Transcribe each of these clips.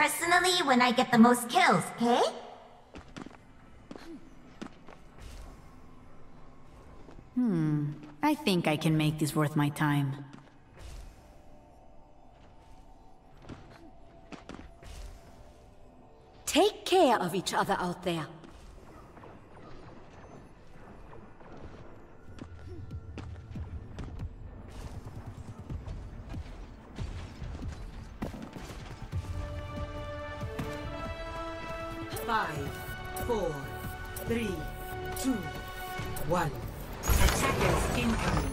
personally when I get the most kills, okay? I think I can make this worth my time. Take care of each other out there. Five, 4, 3, 2, 1. Attackers incoming.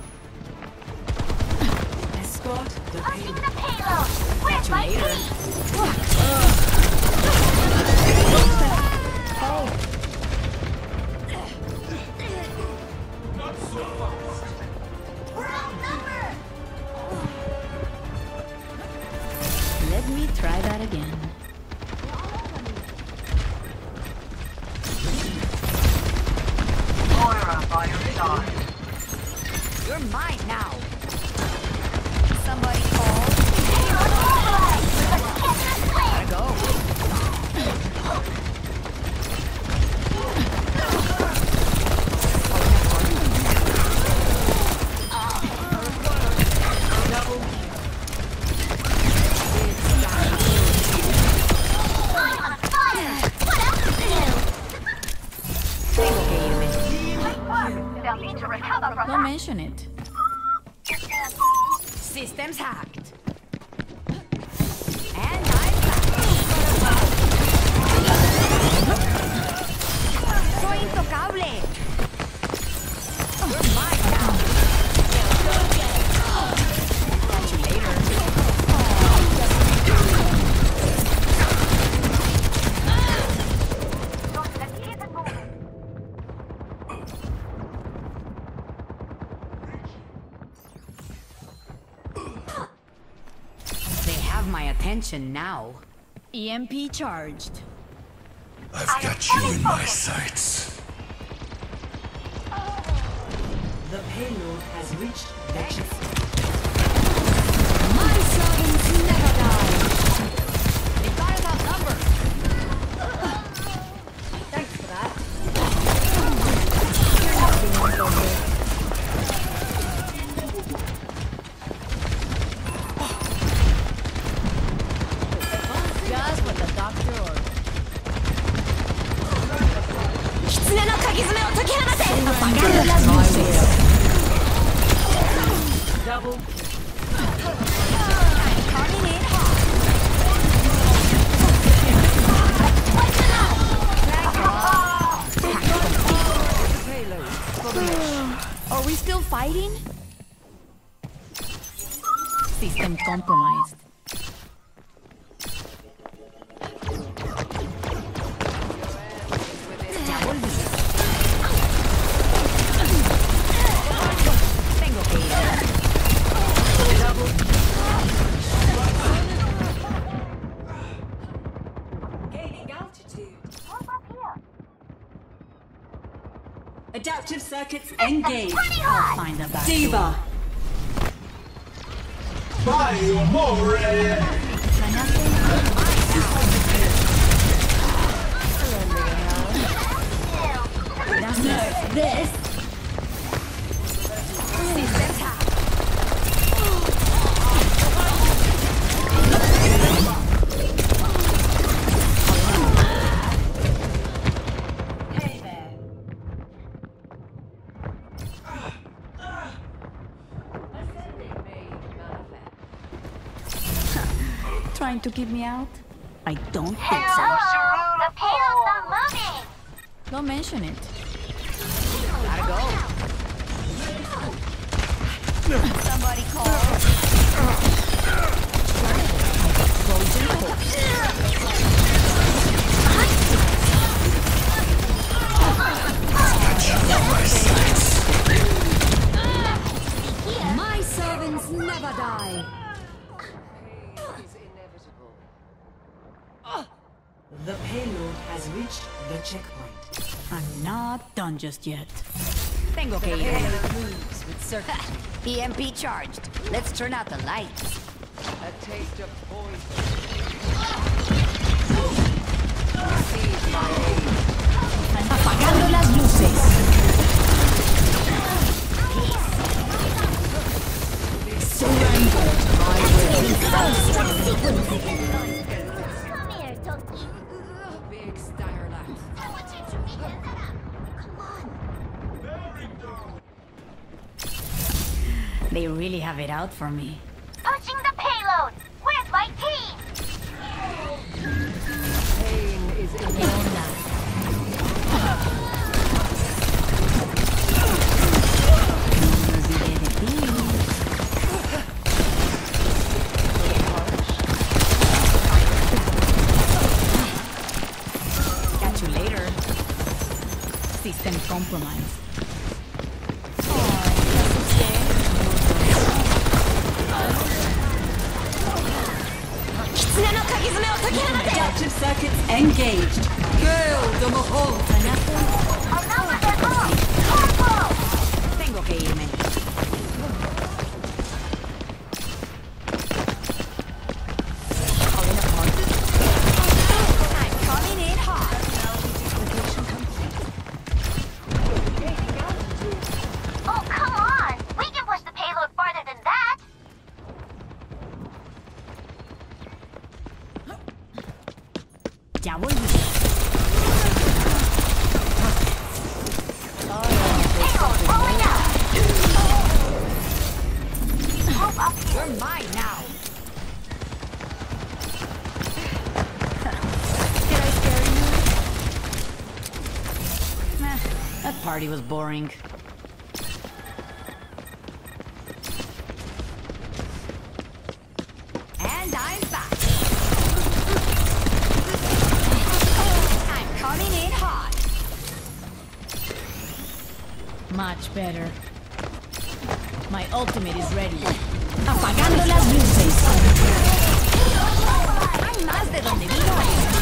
Escort the payload. The payload! Where's my team? Not so fast. We're outnumbered! Let me try that again. Moira by your side. You're mine now. Somebody call. Gotta go. I'm on fire! What else to do? They'll need to recover from Don't mention it. Systems hacked. And I'm back. Soy intocable. You're mine now. Catch you later. They have my attention now. EMP charged. I've got you in my sights. The payload has reached the checkpoint. My servants never die. They got us outnumbered. Thanks for that. Just what the doctor ordered. Double Are we still fighting? System compromised. Tengo que ir. gaining altitude. Adaptive circuits engaged. I'll find a back door. Diva. More! This. Systems hacked. Hey there. Trying to keep me out? I don't think so. The payload's not moving! Don't mention it. Gotta go. Somebody call. My servants never die. The payload has reached the checkpoint. I'm not done just yet. Tengo que ir. Payload moves with certainty. EMP charged. Let's turn out the lights. A taste of poison. Apagando las luces. Surrender to my will. Come here, donkey. Big Styler. I want you to figure that out. Come on. They really have it out for me. Touching the payload. Where's my team? Pain is inevitable. Catch you later. System compromised. Adaptive circuits engaged. Gale de Mahol. Another they're off. Combo. Tengo que irme. I'm coming in hot. Oh, come on. We can push the payload farther than that. Ya volví. Payload rolling out. Move up here. You're mine now. Did I scare you? Nah, that party was boring. And I'm back. I'm coming in hot. Much better. My ultimate is ready. Apagando las luces. Hay más de donde vivo.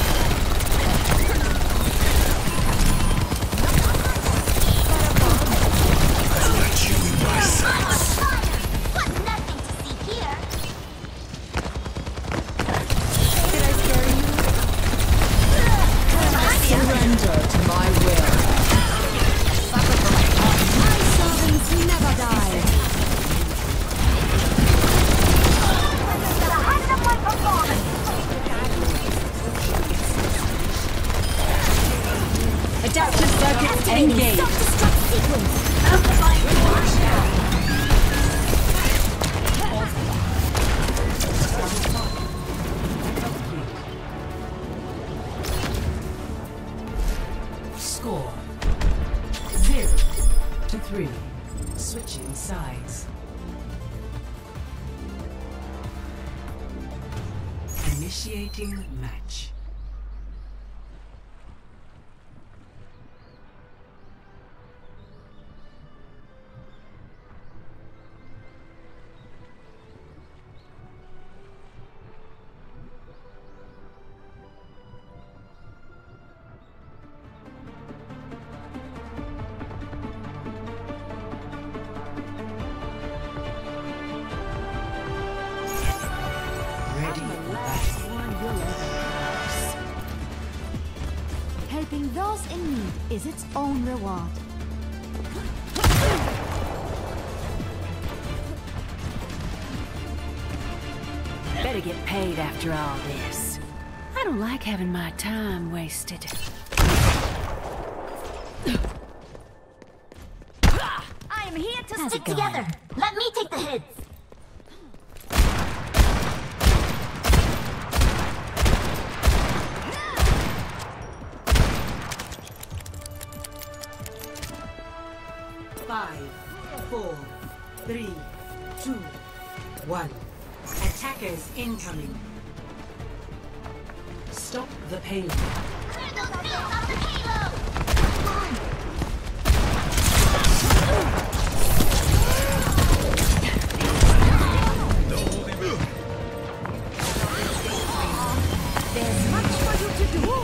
I've got you in my sights. But nothing to see here. Did I scare you? Surrender to my will. My servants never die. The height of my performance. Adaptive circuits engaged. Self-destruct sequence. Score 0-3. Switching sides. Initiating match. Ready for battle. Helping those in need is its own reward. Better get paid after all this. I don't like having my time wasted. I am here to How's stick it going? together. Let me take the hits. Five, 4, 3, 2, 1. Attackers incoming. Stop the payload. Clear those fields off the payload. There's much for you to do.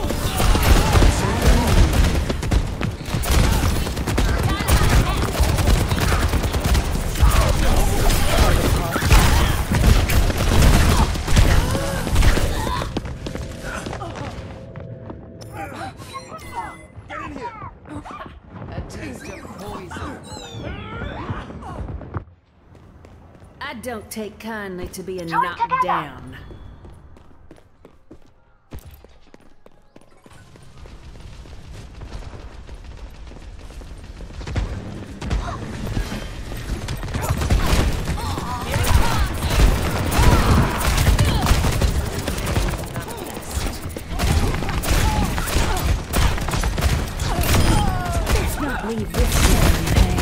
I don't take kindly to being Join knocked together. down. Let's not leave this man in pain.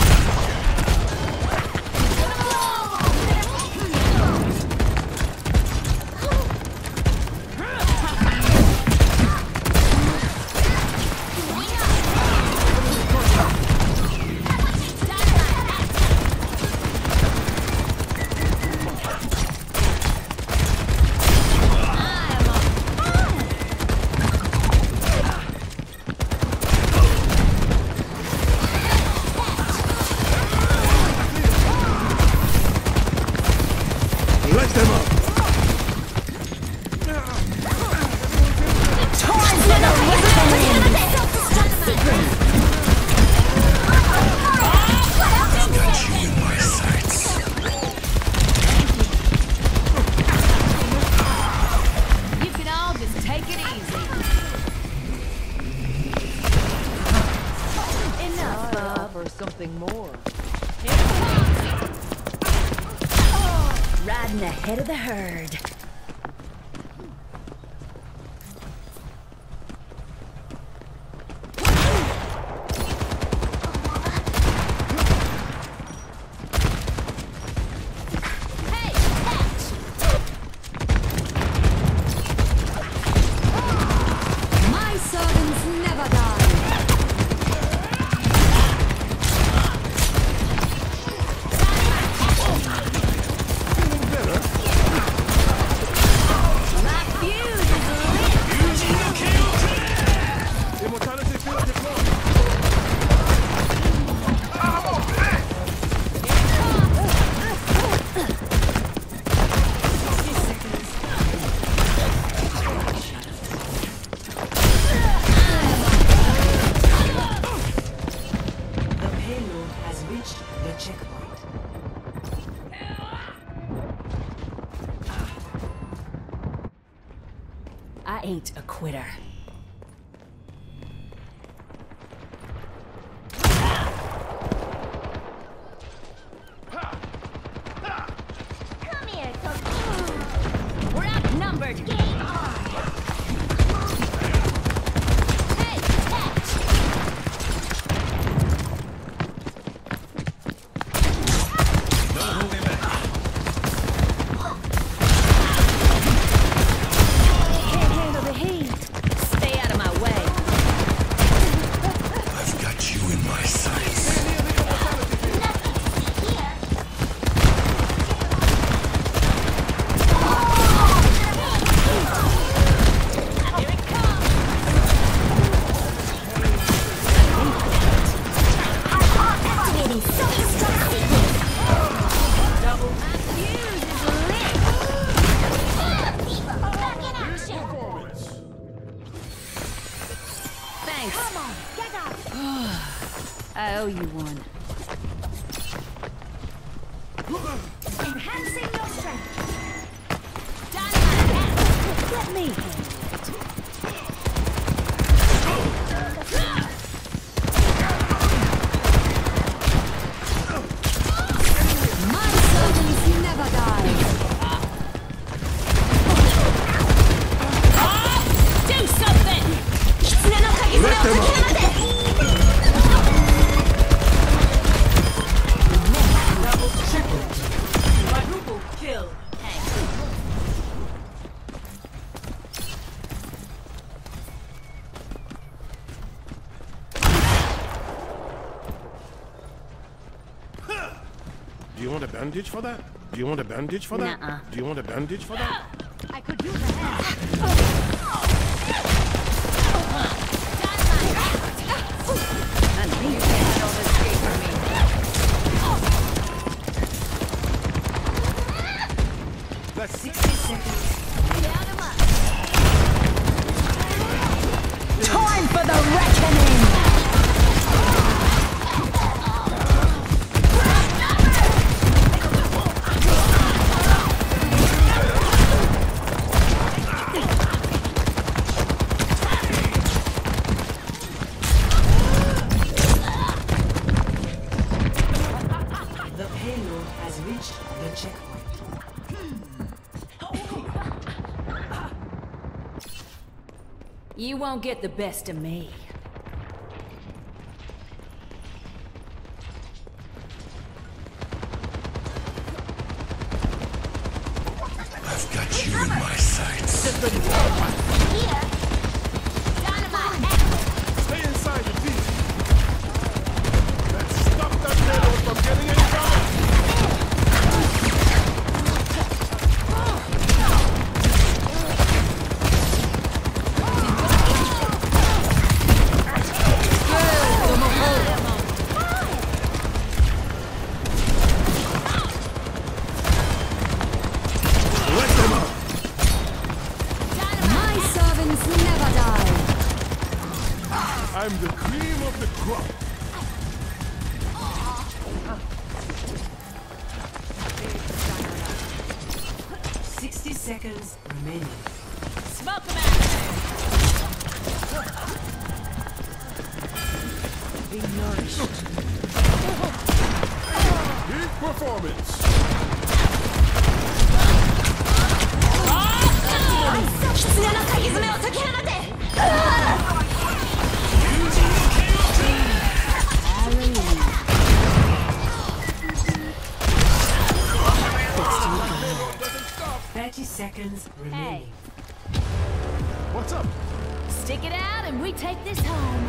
Let them up! I've got you in my sights. You can all just take it easy. Enough, For something more. riding ahead of the herd. My servants never die. The payload has reached the checkpoint. I ain't a quitter. Come here, Cookie. We're outnumbered. Game on. Hey, catch. Can't handle the heat. Stay out of my way. I've got you in my sights. Back in action. Thanks. Come on, get up. I owe you one. Enhancing your strength. Let me handle it. My servants never die. Do something! Let them up! Quadruple kill. Do you want a bandage for that? Do you want a bandage for that? Nuh-uh. Do you want a bandage for that? I could use a hand. I need to handle this game for me. Let's 60 seconds. Time for the reckoning! payload has reached the checkpoint. You won't get the best of me. I've got you in my sights. Here. Dynamite. Stay inside the team. Let's stop that payload from getting any damage. My servants never die. I'm the cream of the crop. Seconds remaining. Smoke them out! Be nourished. Peak performance. Seconds remaining. What's up? Stick it out and we take this home.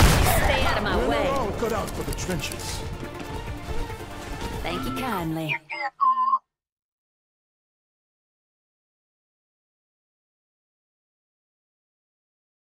Cut out for the trenches. Thank you kindly.